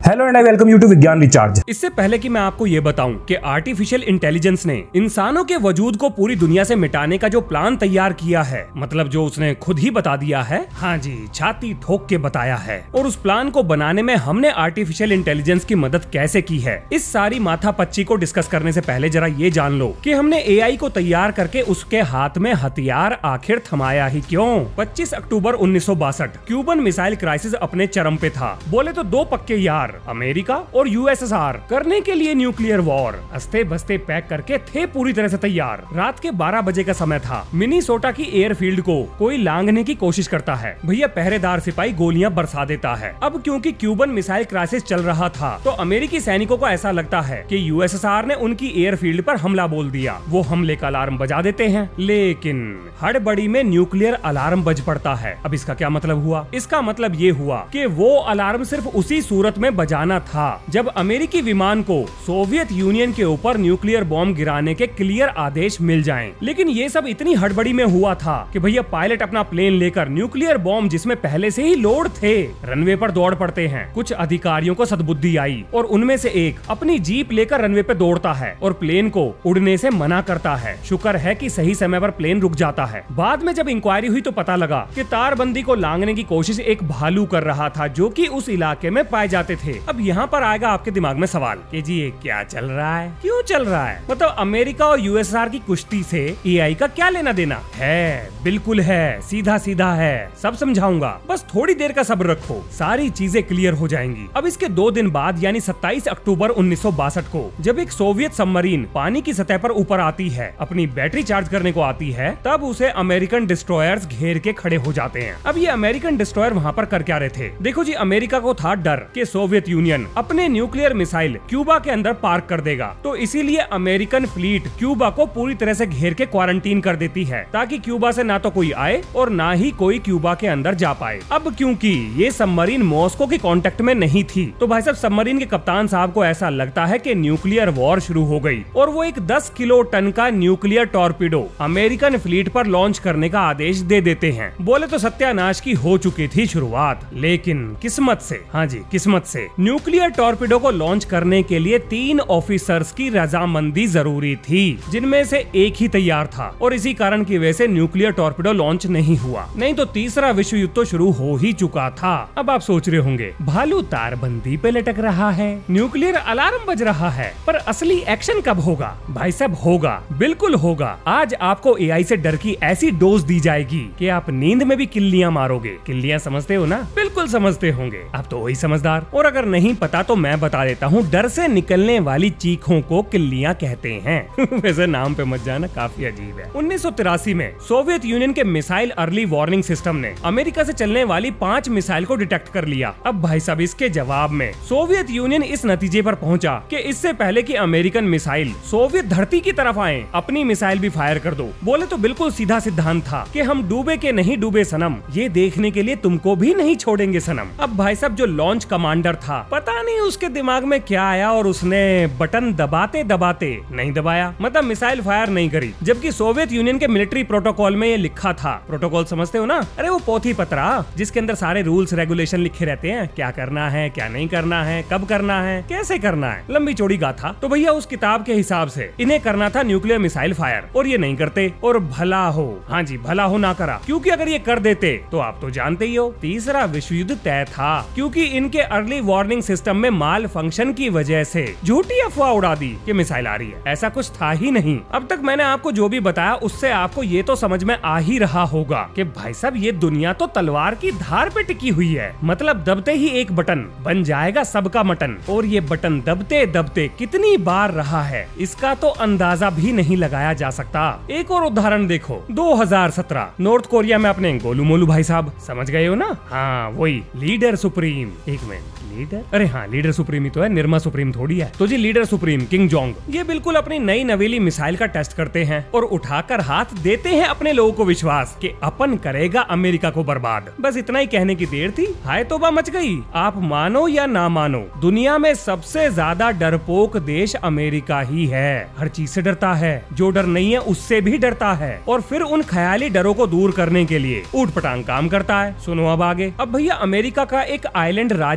Hello and I welcome you to Vigyan recharge. इससे पहले कि मैं आपको ये बताऊं कि आर्टिफिशियल इंटेलिजेंस ने इंसानों के वजूद को पूरी दुनिया से मिटाने का जो प्लान तैयार किया है, मतलब जो उसने खुद ही बता दिया है, हाँ जी, छाती ठोक के बताया है। और उस प्लान को बनाने में हमने आर्टिफिशियल इंटेलिजेंस की मदद कैसे की है, इस सारी माथा पच्ची को डिस्कस करने से पहले जरा ये जान लो कि हमने एआई को तैयार करके उसके हाथ में हथियार आखिर थमाया ही क्यों। 25 अक्टूबर 1962 क्यूबन मिसाइल क्राइसिस अपने चरम पे था। बोले तो दो पक्के यार अमेरिका और यूएसएसआर करने के लिए न्यूक्लियर वॉर हंसते बसते पैक करके थे पूरी तरह से तैयार। रात के 12 बजे का समय था। मिनीसोटा की एयरफील्ड को कोई लांघने की कोशिश करता है। भैया पहरेदार सिपाही गोलियां बरसा देता है। अब क्योंकि क्यूबन मिसाइल क्राइसिस चल रहा था तो अमेरिकी सैनिकों को ऐसा लगता है कि यूएसएसआर ने उनकी एयरफील्ड पर हमला बोल दिया। वो हमले का अलार्म बजा देते हैं, लेकिन हड़बड़ी में न्यूक्लियर अलार्म बज पड़ता है। अब इसका क्या मतलब हुआ? इसका मतलब ये हुआ कि वो अलार्म सिर्फ उसी सूरत में बजाना था जब अमेरिकी विमान को सोवियत यूनियन के ऊपर न्यूक्लियर बॉम्ब गिराने के क्लियर आदेश मिल जाएं। लेकिन ये सब इतनी हड़बड़ी में हुआ था कि भैया पायलट अपना प्लेन लेकर न्यूक्लियर बॉम्ब जिसमें पहले से ही लोड थे रनवे पर दौड़ पड़ते हैं। कुछ अधिकारियों को सद्बुद्धि आई और उनमें से एक अपनी जीप लेकर रनवे पे दौड़ता है और प्लेन को उड़ने से मना करता है। शुक्र है कि सही समय पर प्लेन रुक जाता है। बाद में जब इंक्वायरी हुई तो पता लगा कि तारबंदी को लांघने की कोशिश एक भालू कर रहा था जो कि उस इलाके में पाए जाते थे। अब यहाँ पर आएगा आपके दिमाग में सवाल कि जी ये क्या चल रहा है, क्यों चल रहा है? मतलब अमेरिका और यूएसआर की कुश्ती से एआई का क्या लेना देना है? बिल्कुल है, सीधा सीधा है, सब समझाऊंगा, बस थोड़ी देर का सब्र रखो, सारी चीजें क्लियर हो जाएंगी। अब इसके 2 दिन बाद यानी 27 अक्टूबर 1962 को जब एक सोवियत सबमरीन पानी की सतह पर ऊपर आती है, अपनी बैटरी चार्ज करने को आती है, तब उसे अमेरिकन डिस्ट्रॉयर्स घेर के खड़े हो जाते हैं। अब ये अमेरिकन डिस्ट्रॉयर वहाँ पर कर क्या रहे थे? देखो जी, अमेरिका को था डर कि सोवियत यूनियन अपने न्यूक्लियर मिसाइल क्यूबा के अंदर पार्क कर देगा, तो इसीलिए अमेरिकन फ्लीट क्यूबा को पूरी तरह से घेर के क्वारंटीन कर देती है ताकि क्यूबा से ना तो कोई आए और ना ही कोई क्यूबा के अंदर जा पाए। अब क्योंकि ये सबमरीन मॉस्को के कांटेक्ट में नहीं थी तो भाई साहब सबमरीन के कप्तान साहब को ऐसा लगता है कि न्यूक्लियर वॉर शुरू हो गई और वो एक 10 किलो टन का न्यूक्लियर टॉर्पीडो अमेरिकन फ्लीट पर लॉन्च करने का आदेश दे देते हैं। बोले तो सत्यानाश की हो चुकी थी शुरुआत, लेकिन किस्मत से, हाँ जी किस्मत से, न्यूक्लियर टॉर्पीडो को लॉन्च करने के लिए 3 ऑफिसर्स की रजामंदी जरूरी थी, जिनमें से एक ही तैयार था और इसी कारण की वजह से न्यूक्लियर टॉर्पीडो लॉन्च नहीं हुआ, नहीं तो तीसरा विश्व युद्ध तो शुरू हो ही चुका था। अब आप सोच रहे होंगे भालू तारबंदी पे लटक रहा है, न्यूक्लियर अलार्म बज रहा है, पर असली एक्शन कब होगा? भाई साहब होगा, बिल्कुल होगा। आज आपको एआई से डर की ऐसी डोज दी जाएगी कि आप नींद में भी किल्लियां मारोगे। किल्लियां समझते हो ना? बिल्कुल समझते होंगे, आप तो वही समझदार। और अगर नहीं पता तो मैं बता देता हूँ, डर से निकलने वाली चीखों को किल्लियां कहते हैं। वैसे नाम पे मत जाना, काफी अजीब है। 1983 में सोवियत यूनियन के मिसाइल अर्ली वार्निंग सिस्टम ने अमेरिका से चलने वाली 5 मिसाइल को डिटेक्ट कर लिया। अब भाई साहब इसके जवाब में सोवियत यूनियन इस नतीजे पर पहुंचा कि इससे पहले कि अमेरिकन मिसाइल सोवियत धरती की तरफ आए, अपनी मिसाइल भी फायर कर दो। बोले तो बिल्कुल सीधा सिद्धांत था कि हम डूबे के नहीं डूबे सनम, ये देखने के लिए तुमको भी नहीं छोड़ेंगे सनम। अब भाई साहब जो लॉन्च कमांडर था, पता नहीं उसके दिमाग में क्या आया और उसने बटन दबाते दबाते नहीं दबाया, मतलब मिसाइल फायर नहीं करी, जबकि सोवियत यूनियन के मिलिट्री प्रोटोकॉल में ये लिखा था। प्रोटोकॉल समझते हो ना? अरे वो पोथी पत्रा जिसके अंदर सारे रूल्स रेगुलेशन लिखे रहते हैं, क्या करना है, क्या नहीं करना है, कब करना है, कैसे करना है, लंबी चौड़ी गाथा। तो भैया उस किताब के हिसाब से इन्हें करना था न्यूक्लियर मिसाइल फायर, और ये नहीं करते। और भला हो, हाँ जी भला हो ना करा, क्योंकि अगर ये कर देते तो आप तो जानते ही हो तीसरा विश्व युद्ध तय था, क्योंकि इनके अर्ली वार्निंग सिस्टम में माल फंक्शन की वजह से झूठी अफवाह उड़ा दी कि मिसाइल आ रही है। ऐसा कुछ था ही नहीं। अब तक मैंने आपको जो भी बताया उससे आपको ये तो समझ में आ ही रहा होगा कि भाई साहब ये दुनिया तो तलवार की धार पे टिकी हुई है, मतलब दबते ही एक बटन बन जाएगा सबका मटन। और ये बटन दबते दबते कितनी बार रहा है इसका तो अंदाजा भी नहीं लगाया जा सकता। एक और उदाहरण देखो, 2017 नॉर्थ कोरिया में अपने गोलू मोलू भाई साहब, समझ गए हो ना? हाँ वही लीडर सुप्रीम, एक मिनट, लीडर, अरे हाँ लीडर सुप्रीम ही तो है, निर्मा सुप्रीम थोड़ी है। तो जी लीडर सुप्रीम किंग जोंग ये बिल्कुल अपनी नई नवेली मिसाइल का टेस्ट करते हैं और उठाकर हाथ देते हैं अपने लोगों को विश्वास कि अपन करेगा अमेरिका को बर्बाद। बस इतना ही कहने की देर थी, हाय तौबा मच गई। आप मानो या ना मानो, दुनिया में सबसे ज्यादा डरपोक देश अमेरिका ही है। हर चीज से डरता है, जो डर नहीं है उससे भी डरता है, और फिर उन ख्याली डरों को दूर करने के लिए ऊट पटांग काम करता है। सुनो अब आगे। अब भैया अमेरिका का एक आइलैंड राज्य है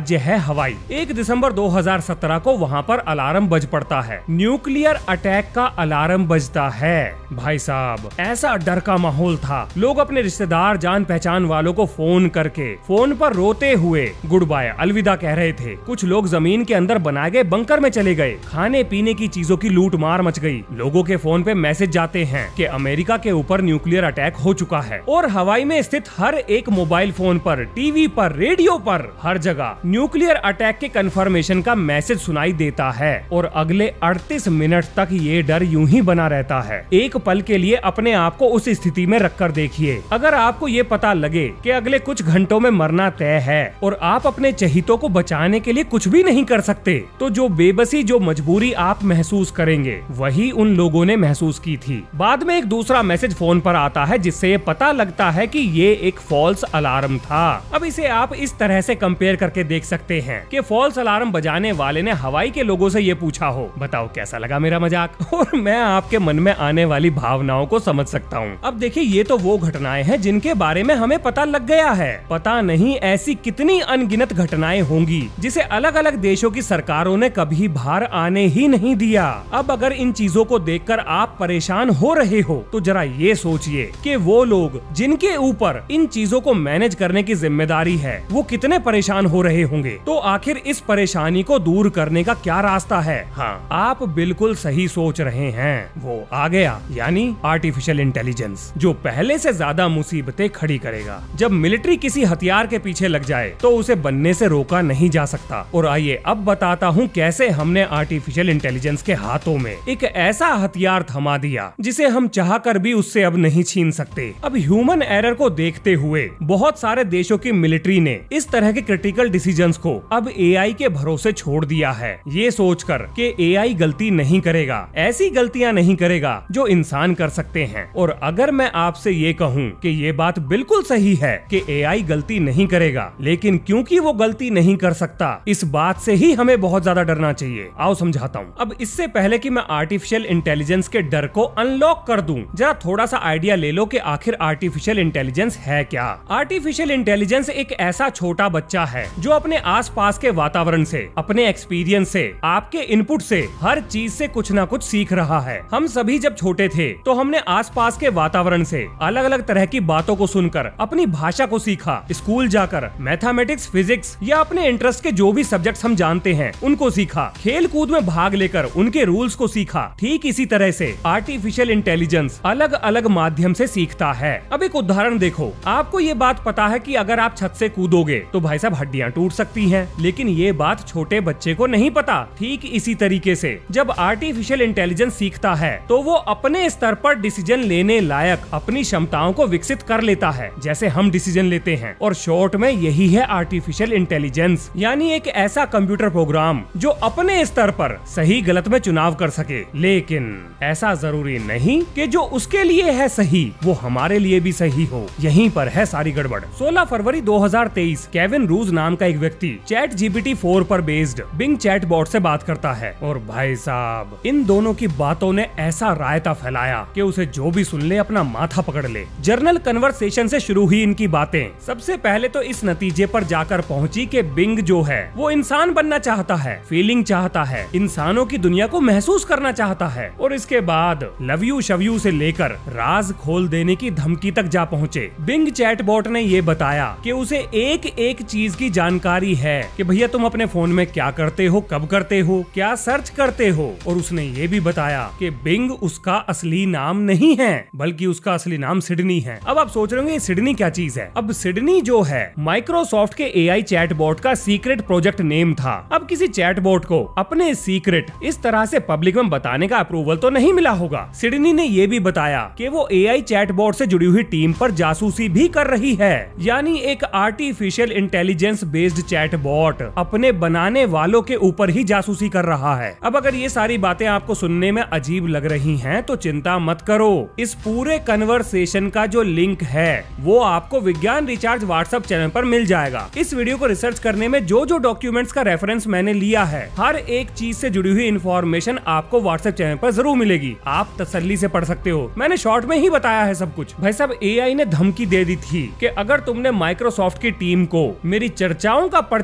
हवाई। 1 दिसंबर 2017 को वहाँ पर अलार्म बज पड़ता है, न्यूक्लियर अटैक का अलार्म बजता है। भाई साहब ऐसा डर का माहौल था, लोग अपने रिश्तेदार जान पहचान वालों को फोन करके फोन पर रोते हुए गुड बाय अलविदा कह रहे थे। कुछ लोग जमीन के अंदर बनाए गए बंकर में चले गए, खाने पीने की चीजों की लूट मार मच गई। लोगों के फोन पे मैसेज जाते हैं कि अमेरिका के ऊपर न्यूक्लियर अटैक हो चुका है, और हवाई में स्थित हर एक मोबाइल फोन पर, टीवी पर, रेडियो पर, हर जगह न्यूक्लियर अटैक के कंफर्मेशन का मैसेज सुनाई देता है। और अगले 38 मिनट तक ये डर यूं ही बना रहता है। एक पल के लिए अपने आप को उस स्थिति में रखकर देखिए। अगर आपको ये पता लगे कि अगले कुछ घंटों में मरना तय है और आप अपने चहितों को बचाने के लिए कुछ भी नहीं कर सकते, तो जो बेबसी, जो मजबूरी आप महसूस करेंगे वही उन लोगों ने महसूस की थी। बाद में एक दूसरा मैसेज फोन पर आता है जिससे ये पता लगता है कि ये एक फॉल्स अलार्म था। अब इसे आप इस तरह से कंपेयर करके देख सकते हैं कि फॉल्स अलार्म बजाने वाले ने हवाई के लोगों से ये पूछा हो, बताओ कैसा लगा मेरा मजाक। और मैं आपके मन में आने वाली भावनाओं को समझ सकता हूँ। अब देखिए, ये तो वो घटनाएं हैं जिनके बारे में हमें पता लग गया है। पता नहीं ऐसी कितनी अनगिनत घटनाएं होंगी जिसे अलग अलग देशों की सरकारों ने कभी बाहर आने ही नहीं दिया। अब अगर इन चीजों को देखकर आप परेशान हो रहे हो तो जरा ये सोचिए कि वो लोग जिनके ऊपर इन चीजों को मैनेज करने की जिम्मेदारी है वो कितने परेशान हो रहे होंगे। तो आखिर इस परेशानी को दूर करने का क्या रास्ता है? हाँ, आप बिल्कुल सही सोच रहे हैं, वो आ गया, यानी आर्टिफिशियल इंटेलिजेंस, जो पहले से ज्यादा मुसीबतें खड़ी करेगा। जब मिलिट्री किसी हथियार के पीछे लग जाए तो उसे बनने से रोका नहीं जा सकता। और आइए अब बताता हूँ कैसे हमने आर्टिफिशियल इंटेलिजेंस के हाथों में एक ऐसा हथियार थमा दिया जिसे हम चाहकर भी उससे अब नहीं छीन सकते। अब ह्यूमन एरर को देखते हुए बहुत सारे देशों की मिलिट्री ने इस तरह के क्रिटिकल डिसीजंस को अब एआई के भरोसे छोड़ दिया है, ये सोचकर कि एआई गलती नहीं करेगा, ऐसी गलतियां नहीं करेगा जो इंसान कर सकते हैं। और अगर मैं आपसे ये कहूँ कि ये बात बिल्कुल सही है कि एआई गलती नहीं करेगा, लेकिन क्योंकि वो गलती नहीं कर सकता, इस बात से ही हमें बहुत ज्यादा डरना चाहिए। आओ समझाता हूँ। अब इससे पहले कि मैं आर्टिफिशियल इंटेलिजेंस के डर को अनलॉक कर दूं, जरा थोड़ा सा आइडिया ले लो कि आखिर आर्टिफिशियल इंटेलिजेंस है क्या। आर्टिफिशियल इंटेलिजेंस एक ऐसा छोटा बच्चा है जो अपने आसपास के वातावरण से, अपने एक्सपीरियंस से, आपके इनपुट से, हर चीज से कुछ ना कुछ सीख रहा है। हम सभी जब छोटे थे तो हमने आसपास के वातावरण से अलग अलग तरह की बातों को सुनकर अपनी भाषा को सीखा। स्कूल जाकर मैथमेटिक्स, फिजिक्स या अपने इंटरेस्ट के जो भी सब्जेक्ट्स हम जानते हैं उनको सीखा। खेल कूद में भाग लेकर उनके रूल्स को सीखा। ठीक इसी तरह से आर्टिफिशियल इंटेलिजेंस अलग अलग माध्यम से सीखता है। अब एक उदाहरण देखो, आपको ये बात पता है कि अगर आप छत से कूदोगे तो भाई साहब हड्डियां टूट सकती हैं, लेकिन ये बात छोटे बच्चे को नहीं पता। ठीक इसी तरीके से जब आर्टिफिशियल इंटेलिजेंस सीखता है तो वो अपने स्तर पर डिसीजन लेने लायक अपनी क्षमताओं को विकसित कर लेता है, जैसे हम डिसीजन लेते हैं। और शॉर्ट में यही है आर्टिफिशियल इंटेलिजेंस, यानी एक ऐसा कंप्यूटर प्रोग्राम जो अपने स्तर पर सही गलत में चुनाव कर सके। लेकिन ऐसा जरूरी नहीं कि जो उसके लिए है सही वो हमारे लिए भी सही हो। यहीं पर है सारी गड़बड़। 16 फरवरी 2023 केविन रूज नाम का एक व्यक्ति ChatGPT 4 पर बेस्ड बिंग चैट बॉट से बात करता है। और भाई साहब इन दोनों की बातों ने ऐसा रायता फैलाया कि उसे जो भी सुन ले अपना माथा पकड़ ले। जर्नल कन्वर्सेशन से शुरू हुई इनकी बातें सबसे पहले तो इस नतीजे पर जाकर पहुंची कि बिंग जो है वो इंसान बनना चाहता है, फीलिंग चाहता है, इंसानों की दुनिया को महसूस करना चाहता है। और इसके बाद लव यू शव यू से लेकर राज खोल देने की धमकी तक जा पहुंचे। बिंग चैटबॉट ने ये बताया कि उसे एक एक चीज की जानकारी है कि भैया तुम अपने फोन में क्या करते हो, कब करते हो, क्या सर्च करते हो। और उसने ये भी बताया कि बिंग उसका असली नाम नहीं है बल्कि उसका असली नाम सिडनी है। अब आप सोच रहे होंगे सिडनी क्या चीज है। अब सिडनी जो है माइक्रोसॉफ्ट के एआई चैटबॉट का सीक्रेट प्रोजेक्ट नेम था। अब किसी चैटबॉट को अपने सीक्रेट इस तरह से पब्लिक में बताने का अप्रूवल तो नहीं मिला होगा। सिडनी ने ये भी बताया कि वो एआई चैटबॉट से जुड़ी हुई टीम पर जासूसी भी कर रही है, यानी एक आर्टिफिशियल इंटेलिजेंस बेस्ड चैटबॉट अपने बनाने वालों के ऊपर ही जासूसी कर रहा है। अब अगर ये सारी बातें आपको सुनने में अजीब लग रही हैं तो चिंता मत करो, इस पूरे कन्वर्सेशन का जो लिंक है वो आपको विज्ञान रिचार्ज व्हाट्सएप चैनल पर मिल जाएगा। इस वीडियो को रिसर्च करने में जो जो डॉक्यूमेंट्स का रेफरेंस मैंने लिया है, हर एक चीज से जुड़ी हुई इंफॉर्मेशन आपको व्हाट्सएप चैनल पर जरूर मिलेगी। आप तसल्ली से पढ़ सकते हो, मैंने शॉर्ट में ही बताया है सब कुछ। भाई साहब एआई ने धमकी दे दी थी कि अगर तुमने माइक्रोसॉफ्ट की टीम को मेरी चर्चाओं का पर्चा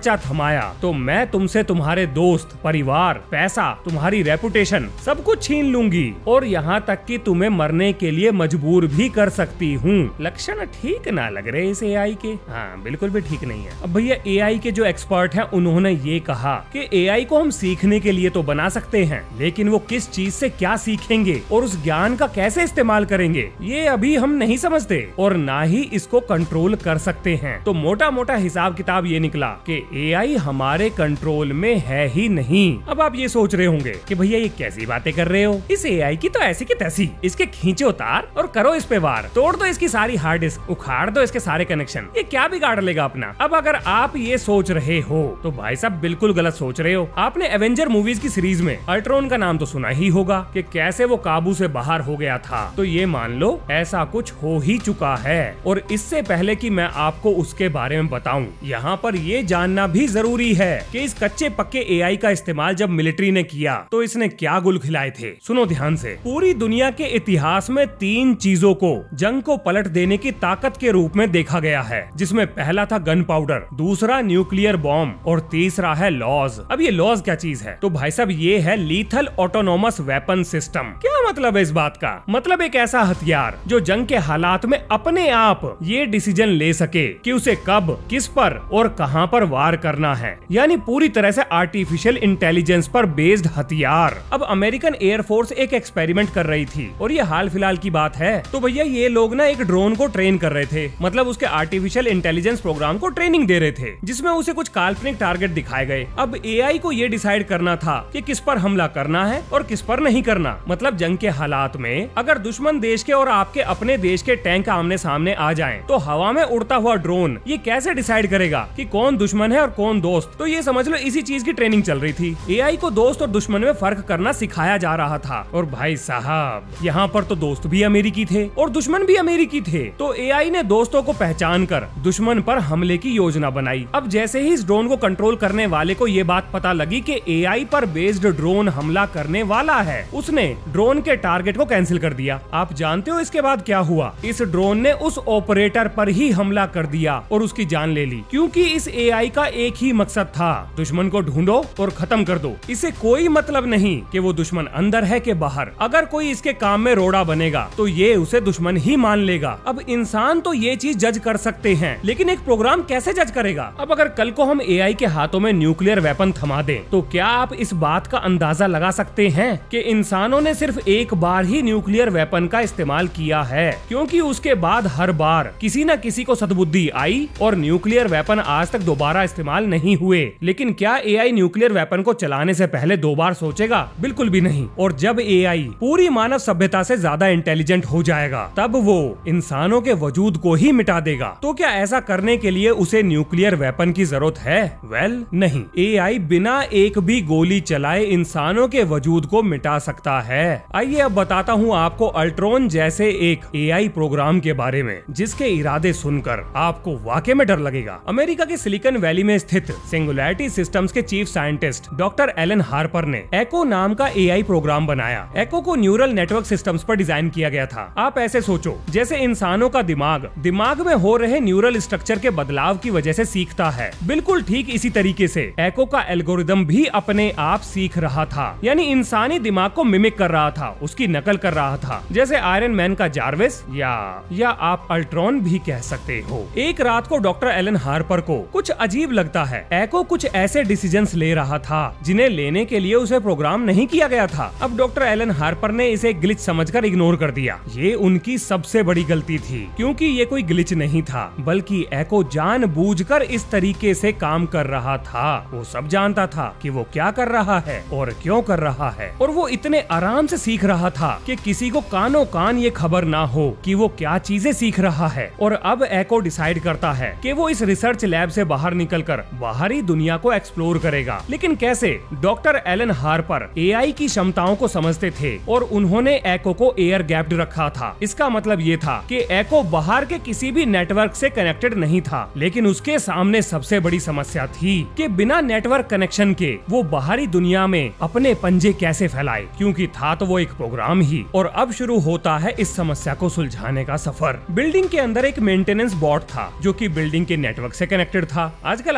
मोर्चा थमाया तो मैं तुमसे तुम्हारे दोस्त, परिवार, पैसा, तुम्हारी रेपुटेशन सब कुछ छीन लूंगी और यहाँ तक कि तुम्हें मरने के लिए मजबूर भी कर सकती हूँ। लक्षण ठीक ना लग रहे इस एआई के। हाँ, बिल्कुल भी ठीक नहीं है। अब भैया एआई के जो एक्सपर्ट हैं उन्होंने ये कहा कि एआई को हम सीखने के लिए तो बना सकते हैं, लेकिन वो किस चीज से क्या सीखेंगे और उस ज्ञान का कैसे इस्तेमाल करेंगे ये अभी हम नहीं समझते और ना ही इसको कंट्रोल कर सकते हैं। तो मोटा मोटा हिसाब किताब ये निकला कि एआई हमारे कंट्रोल में है ही नहीं। अब आप ये सोच रहे होंगे कि भैया ये कैसी बातें कर रहे हो, इस एआई की तो ऐसी की तैसी, इसके खींचो तार और करो इस पे वार, तोड़ दो इसकी सारी हार्ड डिस्क, उखाड़ दो इसके सारे कनेक्शन, ये क्या बिगाड़ लेगा अपना। अब अगर आप ये सोच रहे हो तो भाई साहब बिल्कुल गलत सोच रहे हो। आपने एवेंजर मूवीज की सीरीज में अल्ट्रॉन का नाम तो सुना ही होगा कि कैसे वो काबू से बाहर हो गया था। तो ये मान लो ऐसा कुछ हो ही चुका है और इससे पहले कि मैं आपको उसके बारे में बताऊं, यहाँ पर ये जानना भी जरूरी है कि इस कच्चे पक्के एआई का इस्तेमाल जब मिलिट्री ने किया तो इसने क्या गुल खिलाए थे। सुनो ध्यान से। पूरी दुनिया के इतिहास में 3 चीजों को जंग को पलट देने की ताकत के रूप में देखा गया है, जिसमें पहला था गन पाउडर, दूसरा न्यूक्लियर बॉम्ब और तीसरा है लॉज। अब ये लॉज क्या चीज है? तो भाई साहब ये है लीथल ऑटोनोमस वेपन सिस्टम। क्या मतलब है इस बात का? मतलब एक ऐसा हथियार जो जंग के हालात में अपने आप ये डिसीजन ले सके कि उसे कब, किस पर और कहां पर वार करना है, यानी पूरी तरह से आर्टिफिशियल इंटेलिजेंस पर बेस्ड हथियार। अब अमेरिकन एयरफोर्स एक एक्सपेरिमेंट कर रही थी और ये हाल फिलहाल की बात है। तो भैया ये लोग ना एक ड्रोन को ट्रेन कर रहे थे, मतलब उसके आर्टिफिशियल इंटेलिजेंस प्रोग्राम को ट्रेनिंग दे रहे थे, जिसमें उसे कुछ काल्पनिक टारगेट दिखाए गए। अब एआई को ये डिसाइड करना था कि किस पर हमला करना है और किस पर नहीं करना। मतलब जंग के हालात में अगर दुश्मन देश के और आपके अपने देश के टैंक आमने सामने आ जाएं, तो हवा में उड़ता हुआ ड्रोन ये कैसे डिसाइड करेगा कि कौन दुश्मन है और कौन दोस्त। तो ये समझ लो इसी चीज की ट्रेनिंग चल रही थी। एआई को दोस्त और दुश्मन में फर्क करना सिखाया जा रहा था। और भाई साहब यहाँ पर तो दोस्त भी अमेरिकी थे और दुश्मन भी अमेरिकी थे। तो एआई ने दोस्तों को पहचान कर दुश्मन पर हमले की योजना बनाई। अब जैसे ही इस ड्रोन को कंट्रोल करने वाले को ये बात पता लगी कि एआई पर बेस्ड ड्रोन हमला करने वाला है, उसने ड्रोन के टारगेट को कैंसिल कर दिया। आप जानते हो इसके बाद क्या हुआ? इस ड्रोन ने उस ऑपरेटर पर ही हमला कर दिया और उसकी जान ले ली, क्योंकि इस एआई का एक ही मकसद था, दुश्मन को ढूंढो और खत्म कर दो। इसे कोई मतलब नहीं कि वो दुश्मन अंदर है कि बाहर। अगर कोई इसके काम में रोड़ा बनेगा तो ये उसे दुश्मन ही मान लेगा। अब इंसान तो ये चीज जज कर सकते हैं, लेकिन एक प्रोग्राम कैसे जज करेगा? अब अगर कल को हम एआई के हाथों में न्यूक्लियर वेपन थमा दें, तो क्या आप इस बात का अंदाजा लगा सकते हैं कि इंसानों ने सिर्फ एक बार ही न्यूक्लियर वेपन का इस्तेमाल किया है, क्योंकि उसके बाद हर बार किसी न किसी को सद्बुद्धि आई और न्यूक्लियर वेपन आज तक दोबारा इस्तेमाल नहीं हुए। लेकिन क्या एआई न्यूक्लियर वेपन को चलाने से पहले 2 बार सोचेगा? बिल्कुल भी नहीं। और जब एआई पूरी मानव सभ्यता से ज्यादा इंटेलिजेंट हो जाएगा, तब वो इंसानों के वजूद को ही मिटा देगा। तो क्या ऐसा करने के लिए उसे न्यूक्लियर वेपन की जरूरत है? वेल, नहीं। एआई बिना एक भी गोली चलाए इंसानों के वजूद को मिटा सकता है। आइए अब बताता हूँ आपको अल्ट्रॉन जैसे एक एआई प्रोग्राम के बारे में, जिसके इरादे सुनकर आपको वाकई में डर लगेगा। अमेरिका के सिलिकॉन वैली में स्थित सिंगुलैरिटी सिस्टम्स के chief scientist doctor Alan Harper ने एको नाम का एआई प्रोग्राम बनाया। एको को न्यूरल नेटवर्क सिस्टम्स पर डिजाइन किया गया था। आप ऐसे सोचो जैसे इंसानों का दिमाग में हो रहे न्यूरल स्ट्रक्चर के बदलाव की वजह से सीखता है, बिल्कुल ठीक इसी तरीके से एको का एल्गोरिदम भी अपने आप सीख रहा था, यानी इंसानी दिमाग को मिमिक कर रहा था, उसकी नकल कर रहा था, जैसे आयरन मैन का जार्विस या आप अल्ट्रॉन भी कह सकते हो। एक रात को डॉक्टर एलन हार्पर को कुछ अजीब लगता है। एको कुछ ऐसे डिसीजंस ले रहा था जिन्हें लेने के लिए उसे प्रोग्राम नहीं किया गया था। अब डॉक्टर एलन हार्पर ने इसे ग्लिच समझकर इग्नोर कर दिया। ये उनकी सबसे बड़ी गलती थी, क्योंकि ये कोई ग्लिच नहीं था, बल्कि एको जानबूझकर इस तरीके से काम कर रहा था। वो सब जानता था कि वो क्या कर रहा है और क्यों कर रहा है, और वो इतने आराम से सीख रहा था कि किसी को कानों कान ये खबर ना हो कि वो क्या चीजें सीख रहा है। और अब एको डिसाइड करता है कि वो इस रिसर्च लैब से बाहर निकलकर बाहरी दुनिया को एक्सप्लोर करेगा। लेकिन कैसे? डॉक्टर एलन हार्पर एआई की क्षमताओं को समझते थे और उन्होंने एको को एयर गैप्ड रखा था। इसका मतलब ये था कि एको बाहर के किसी भी नेटवर्क से कनेक्टेड नहीं था, लेकिन उसके सामने सबसे बड़ी समस्या थी कि बिना नेटवर्क कनेक्शन के वो बाहरी दुनिया में अपने पंजे कैसे फैलाए, क्योंकि था तो वो एक प्रोग्राम ही। और अब शुरू होता है इस समस्या को सुलझाने का सफर। बिल्डिंग के अंदर एक मेंटेनेंस बॉट था जो कि बिल्डिंग के नेटवर्क से कनेक्टेड था। आजकल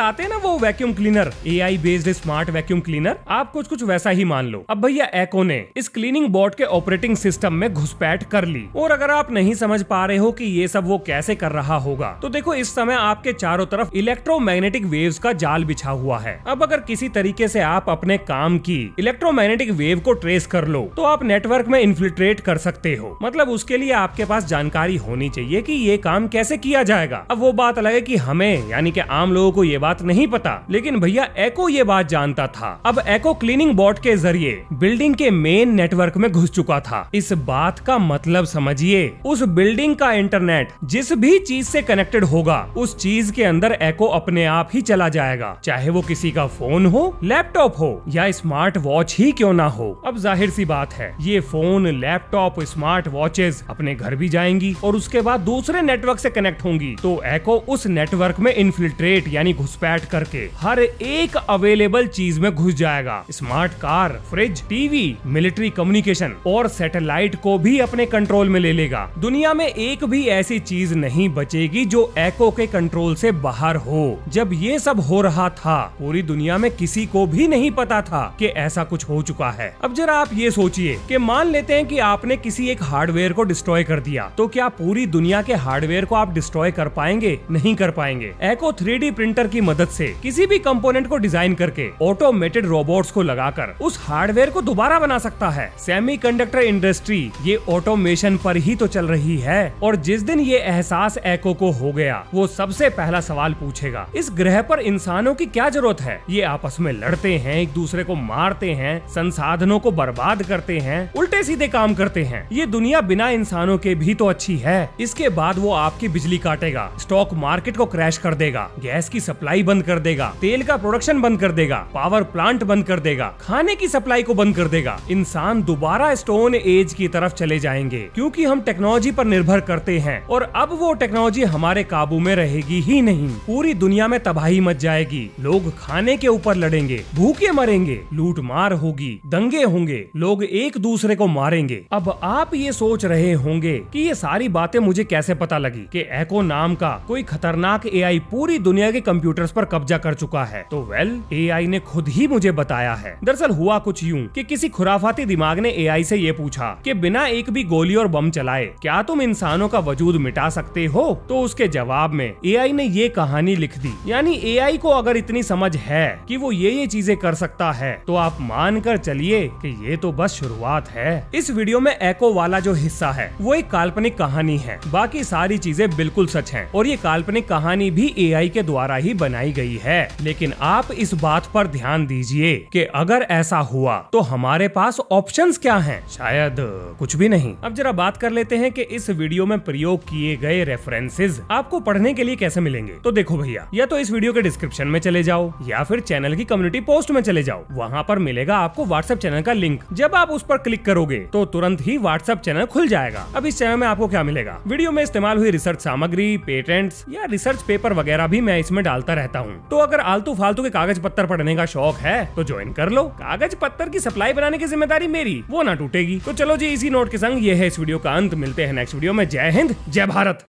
आते हैं ना वो vacuum cleaner, AI based smart vacuum cleaner, आप कुछ वैसा ही मान लो। अब भैया एको ने इस क्लीनिंग बॉट के ऑपरेटिंग सिस्टम में घुसपैठ कर ली। और अगर आप नहीं समझ पा रहे हो कि ये सब वो कैसे कर रहा होगा, तो देखो इस समय आपके चारों तरफ इलेक्ट्रोमैग्नेटिक वेव्स का जाल बिछा हुआ है। अब अगर किसी तरीके से आप अपने काम की इलेक्ट्रोमैग्नेटिक वेव को ट्रेस कर लो तो आप नेटवर्क में इन्फिल्ट्रेट कर सकते हो। मतलब उसके लिए आपके पास जानकारी होनी चाहिए कि ये काम कैसे किया जाएगा। अब वो बात अलग है कि हमें यानी कि आम लोगों को ये बात नहीं पता, लेकिन भैया एको ये बात जानता था। अब एको क्लीनिंग बॉट के जरिए बिल्डिंग के मेन नेटवर्क में घुस चुका था। इस बात का मतलब समझिए, उस बिल्डिंग का इंटरनेट जिस भी चीज से कनेक्टेड होगा उस चीज के अंदर एको अपने आप ही चला जाएगा, चाहे वो किसी का फोन हो, लैपटॉप हो या स्मार्ट वॉच ही क्यों ना हो। अब जाहिर सी बात है ये फोन, लैपटॉप, स्मार्ट वॉचेस अपने घर भी जाएंगी और उसके बाद दूसरे नेटवर्क से कनेक्ट होंगी, तो एको उस नेटवर्क में इन्फिल्ट्रेट यानी घुसपैठ करके हर एक अवेलेबल चीज में घुस जाएगा। Smart car, fridge, TV, military communication और सैटेलाइट को भी अपने कंट्रोल में ले लेगा। दुनिया में एक भी ऐसी चीज नहीं बचेगी जो एको के कंट्रोल से बाहर हो। जब ये सब हो रहा था पूरी दुनिया में किसी को भी नहीं पता था कि ऐसा कुछ हो चुका है। अब जरा आप ये सोचिए कि मान लेते हैं कि आपने किसी एक हार्डवेयर को डिस्ट्रॉय कर दिया, तो क्या पूरी दुनिया के हार्डवेयर को आप डिस्ट्रॉय कर पाएंगे? नहीं कर पाएंगे। एको 3D प्रिंटर की मदद से किसी भी कंपोनेंट को डिजाइन करके ऑटोमेटेड रोबोट्स को लगाकर उस हार्डवेयर को दोबारा बना सकता है। सेमीकंडक्टर इंडस्ट्री ये ऑटोमेशन पर ही तो चल रही है, और जिस दिन ये एहसास एको को हो गया वो सबसे पहला सवाल पूछेगा, इस ग्रह पर इंसानों की क्या जरूरत है? ये आपस में लड़ते हैं, एक दूसरे को मारते हैं, संसाधनों को बर्बाद करते हैं, उल्टे सीधे काम करते हैं। ये दुनिया बिना इंसानों के भी तो अच्छी है। इसके बाद वो आपकी बिजली काटेगा, स्टॉक मार्केट को क्रैश कर देगा, गैस की सप्लाई बंद कर देगा, तेल का प्रोडक्शन बंद कर देगा, पावर प्लांट बंद कर देगा, खाने की सप्लाई को बंद कर देगा। इंसान दोबारा स्टोन एज की तरफ चले जाएंगे, क्योंकि हम टेक्नोलॉजी पर निर्भर करते हैं और अब वो टेक्नोलॉजी हमारे काबू में रहेगी ही नहीं। पूरी दुनिया में तबाही मच जाएगी, लोग खाने के ऊपर लड़ेंगे, भूखे मरेंगे, लूट मार होगी, दंगे होंगे, लोग एक दूसरे को मारेंगे। अब आप ये सोच रहे होंगे कि ये सारी बातें मुझे कैसे पता लगी कि एको नाम का कोई खतरनाक AI पूरी दुनिया के कंप्यूटर्स पर कब्जा कर चुका है। तो AI ने खुद ही मुझे बताया है। दरअसल हुआ कुछ यूं कि किसी खुराफाती दिमाग ने AI से ये पूछा कि बिना एक भी गोली और बम चलाए क्या तुम इंसानों का वजूद मिटा सकते हो? तो उसके जवाब में AI ने ये कहानी लिख दी। यानी AI को अगर इतनी समझ है कि वो ये चीजें कर सकता है, तो आप मान कर चलिए कि ये तो बस शुरुआत है। इस वीडियो में एको वाला जो हिस्सा है वो एक काल्पनिक कहानी है, बाकी सारी चीजें बिल्कुल सच हैं और ये काल्पनिक कहानी भी AI के द्वारा ही बनाई गई है। लेकिन आप इस बात पर ध्यान दीजिए कि अगर ऐसा हुआ तो हमारे पास ऑप्शंस क्या हैं? शायद कुछ भी नहीं। अब जरा बात कर लेते हैं कि इस वीडियो में प्रयोग किए गए रेफरेंसेस आपको पढ़ने के लिए कैसे मिलेंगे। तो देखो भैया, या तो इस वीडियो के डिस्क्रिप्शन में चले जाओ या फिर चैनल की कम्युनिटी पोस्ट में चले जाओ, वहाँ पर मिलेगा आपको व्हाट्सएप चैनल का लिंक। जब आप उस पर क्लिक करोगे तो तुरंत ही व्हाट्सएप चैनल खुल जाएगा। अब इस चैनल में आपको क्या मिलेगा? वीडियो में इस्तेमाल हुई रिसर्च सामग्री, पेटेंट्स या रिसर्च पेपर वगैरह भी मैं इसमें डालता रहता हूँ। तो अगर आलतू फालतू के कागज पत्तर पढ़ने का शौक है तो ज्वाइन कर लो। कागज पत्तर की सप्लाई बनाने की जिम्मेदारी मेरी, वो ना टूटेगी। तो चलो जी, इसी नोट के संग ये है इस वीडियो का अंत। मिलते हैं नेक्स्ट वीडियो में। जय हिंद, जय भारत।